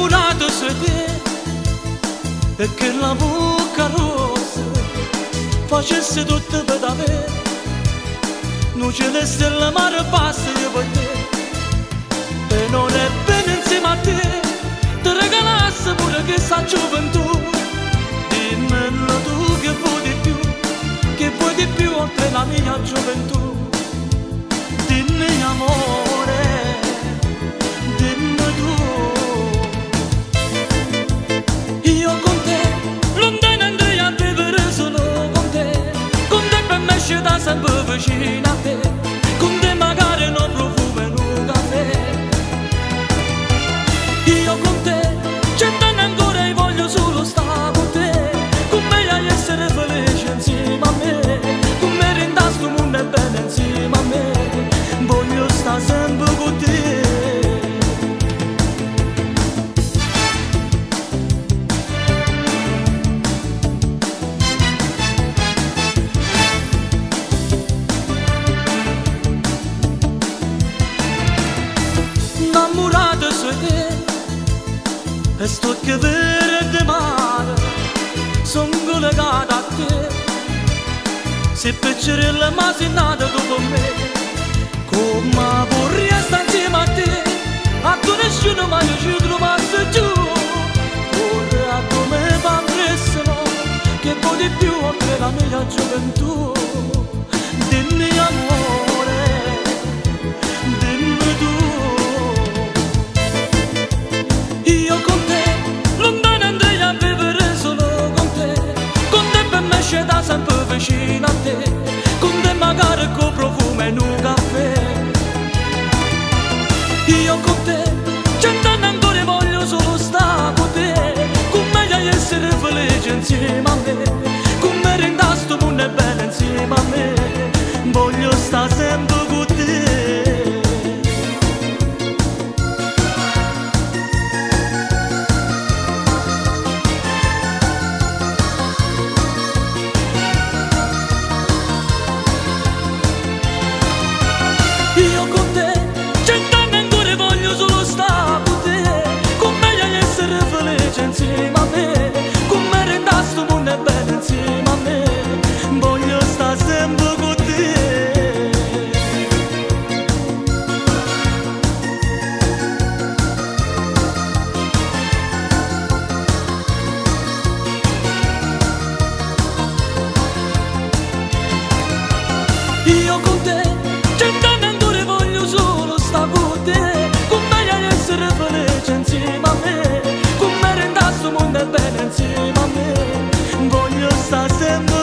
innamorato sei te, e che la bocca rossa facesse tutto per da me, non ce le stelle mare basta io per te, e non è bene insieme a te, ti regalassi pure questa gioventù, dimmelo tu che vuoi di più oltre la mia gioventù, dimmi amore, dimmi tu. Io con te, lontano andrei a vivere solo con te per me c'è da sempre vicino a te, con te magari non profumo in un caffè. Io con te, cent'anni ancora e voglio solo stare con te, con me a essere felice insieme a me, con me rinda sto mondo è bene insieme a me, voglio stare sempre con te. Innamorato sei te, e sto che verde mare, son collegato a te, se piccerella ma sei nata tu con me, come vorrei stare insieme a te, a tu nessuno mai ci trovasse giù, ora come va no, che vuoi di più oltre la mia gioventù, dimmi amore, dimmi tu. Io con te, lontano andrei a vivere solo con te per me c'è da sempre vicino a te, con te magari con profumo in un caffè. Io con te, cent'anni ancora voglio solo stare con te, con me a essere felice insieme a me, con me rinda sto mondo è bene insieme a me, voglio stare sempre con te. Io con te, cent'anni ancora voglio solo stare con te, con me a essere felice insieme a me, con me rinda sto mondo è bene insieme a me, voglio stare sempre con te. Io con te, cent'anni ancora voglio solo stare con te, con me a essere felice insieme a me, con me rinda sto mondo è bene insieme a me, voglio stare sempre